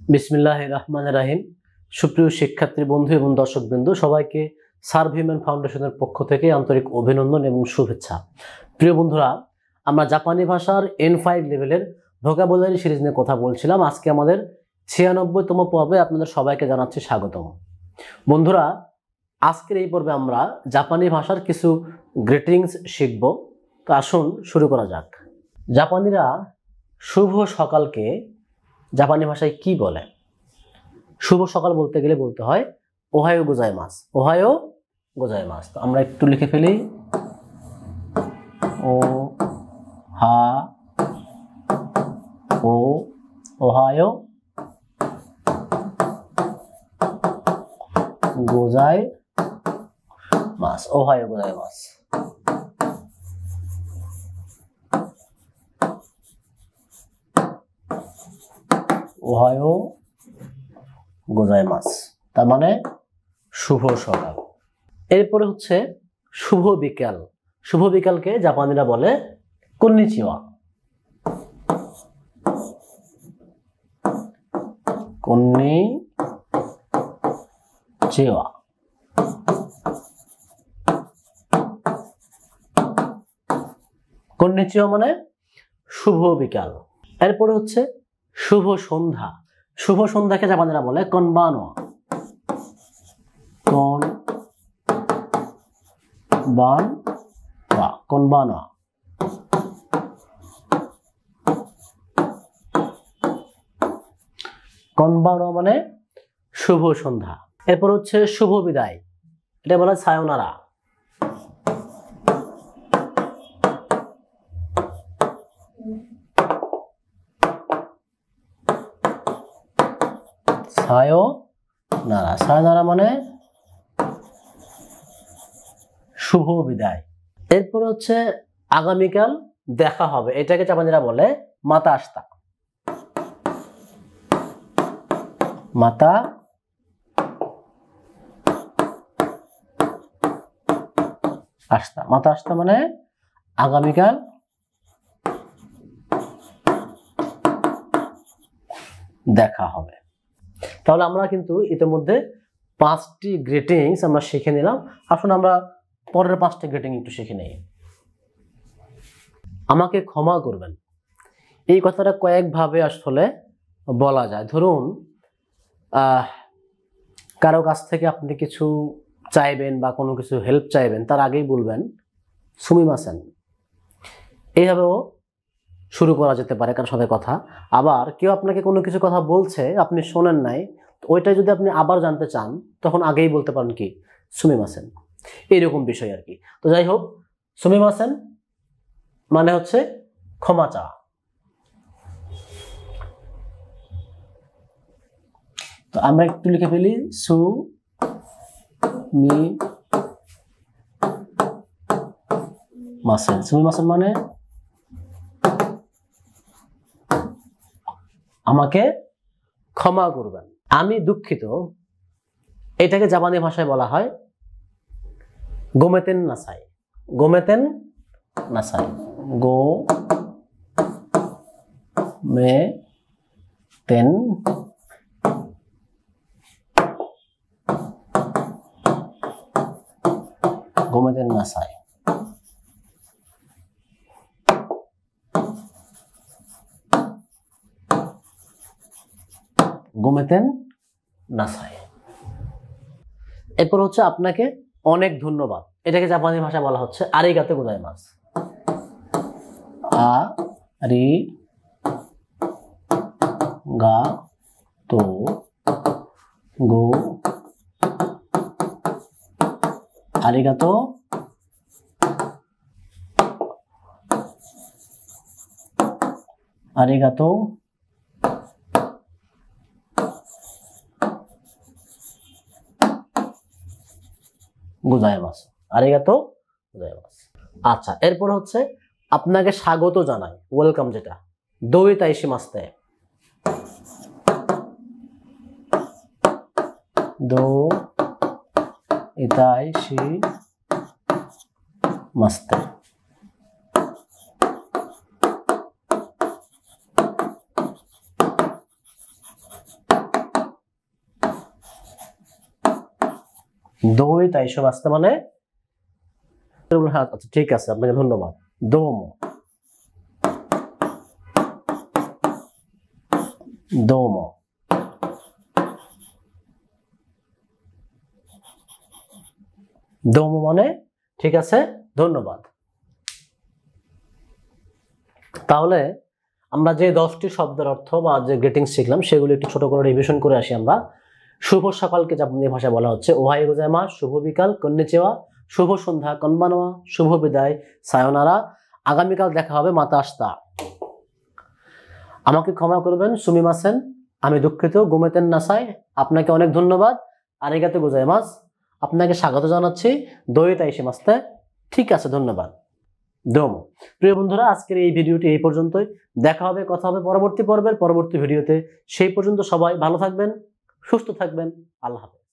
বিসমিল্লাহির রহমানির রহিম। সুপ্রিয় শিক্ষার্থী বন্ধু এবং দর্শকবৃন্দ, সবাইকে সার্ভ হিউম্যান ফাউন্ডেশনের পক্ষ থেকে আন্তরিক অভিনন্দন এবং শুভেচ্ছা। প্রিয় বন্ধুরা, আমরা জাপানি ভাষার N5 লেভেলের ভোকাবুলারি সিরিজ নিয়ে কথা বলছিলাম। আজকে আমাদের 96তম পর্বে আপনাদের সবাইকে জানাচ্ছি স্বাগতম। বন্ধুরা, আজকের এই পর্বে আমরা জাপানি ভাষার কিছু গ্রিটিংস শিখব। তো আসুন শুরু করা যাক। জাপানিরা শুভ সকালকে জাপানি ভাষায় কি বলে? শুভ সকাল বলতে গেলে বলতে হয় ওহায়ো গোজাইমাসু। ওহায়ো গোজাইমাসু। তো আমরা একটু লিখে ফেলি, ও হা ও ওহায়ো গোজাইমাসু। ওহায়ো গোজাইমাসু। ওহায়ো গোজাইমাসু তার মানে শুভ সকাল। এরপরে হচ্ছে শুভ বিকাল। শুভ বিকালকে জাপানিরা বলে কন্নিচিওয়া। কন্নিচিওয়া। কন্নিচিওয়া মানে শুভ বিকাল। এরপরে হচ্ছে শুভ সন্ধ্যা। শুভ সন্ধ্যাকে জাপানিরা বলে কনবানোয়া। কনবানোয়া। কনবানোয়া মানে শুভ সন্ধ্যা। এরপর হচ্ছে শুভ বিদায়, এটা বলে সায়োনারা। সায়োনারা। সায়োনারা মানে শুভ বিদায়। এরপর হচ্ছে আগামীকাল দেখা হবে, এটাকে জাপানিরা বলে মাতা আস্তা। মাতা আস্তা। মাতা আস্তা মানে আগামীকাল দেখা হবে। তাহলে আমরা কিন্তু ইতিমধ্যে 5টি গ্রিটিংস আমরা শিখে নিলাম। আসুন আমরা পরের 5টি গ্রিটিং একটু শিখে নেই। আমাকে ক্ষমা করবেন, এই কথাটা কয়েকভাবে আসলে বলা যায়। ধরুন কারো কাছ থেকে আপনি কিছু চাইবেন বা কোনো কিছু হেল্প চাইবেন, তার আগেই বলবেন সুমিমাসেন। এইভাবেও শুরু করা যেতে পারে কারোর সাথে কথা। আবার কেউ আপনাকে কোনো কিছু কথা বলছে, আপনি শোনেন নাই, ওইটাই যদি আপনি আবার জানতে চান তখন আগেই বলতে পারেন কি সুমিমাসেন। এইরকম বিষয় আর কি। তো যাই হোক, সুমিমাসেন মানে হচ্ছে ক্ষমা চাওয়া। তো আমরা একটু লিখে ফেলি সুমিমাসেন। সুমিমাসেন মানে আমাকে ক্ষমা করবেন, আমি দুঃখিত। এটাকে জাপানি ভাষায় বলা হয় গোমেতেন নাসাই। গোমেতেন নাসাই। গোমেতেন গোমেতেন নাসাই। গোমেতেন নাসাই। এরপর হচ্ছে আপনাকে অনেক ধন্যবাদ, এটাকে জাপানি ভাষায় বলা হচ্ছে আরিগাতো গোজাইমাসু। আরিগাতো আরিগাতো আরিগাতো গোজাইমাসু। আরিগাতো গোজাইমাসু। আচ্ছা, এরপর হচ্ছে আপনাকে স্বাগত জানাই, ওয়েলকাম, যেটা দোইতাইশিমাস্তে। দোইতাইশিমাস্তে। দই তাইশো মাস্তে মানে আচ্ছা ঠিক আছে, আপনাকে ধন্যবাদ। দোমো, দোমো। দোমো মানে ঠিক আছে, ধন্যবাদ। তাহলে আমরা যে 10টি শব্দের অর্থ বা যে গ্রিটিংস শিখলাম সেগুলো একটু ছোট করে রিভিশন করে আসি আমরা। শুভ সকালকে জাপানি ভাষায় বলা হচ্ছে ওহাই গোজাইমাস, শুভ বিকাল কন্নিচিওয়া, শুভ সন্ধ্যা কনবানোয়া, শুভ বিদায় সায়োনারা, আগামীকাল দেখা হবে মাতা আস্তা। আমাকে ক্ষমা করবেন সুমিমাসেন, আমি দুঃখিত, গোমেতেন নাসাই, আপনাকে অনেক ধন্যবাদ, আরিগাতো গোজাইমাস, আপনাকে স্বাগত জানাচ্ছি, দই তাইশিমাস্তে, ঠিক আছে ধন্যবাদ, দোমো। প্রিয় বন্ধুরা, আজকের এই ভিডিওটি এই পর্যন্তই। দেখা হবে, কথা হবে পরবর্তী পর্বের পরবর্তী ভিডিওতে। সেই পর্যন্ত সবাই ভালো থাকবেন, সুস্থ থাকবেন, আল্লাহ হাফেজ।